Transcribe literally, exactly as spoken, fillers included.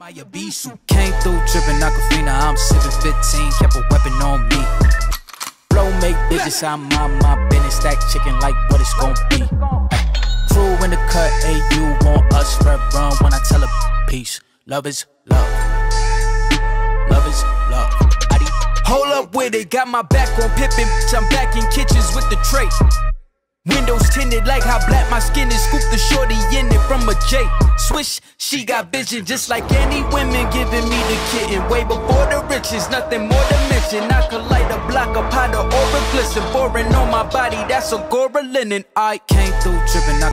My Abisu came through drippin' Aquafina. I'm sippin' fifteen, kept a weapon on me. Flow make digits, I'm on my business. Stack chicken like what it's gon' be. Crew in the cut, hey, you want us red run when I tell a peace. Love is love. Love is love. Hold up with it, got my back on Pippin. I'm back in kitchens with the tray. Windows tinted like how black my skin is. Scoop the shorty in it from a J. Swish, she got vision just like any women giving me the kitten. Way before the riches, nothing more to mention. I could light a block, a pot of aura glisten. Foreign on my body, that's a Gora linen. I came through drippin'.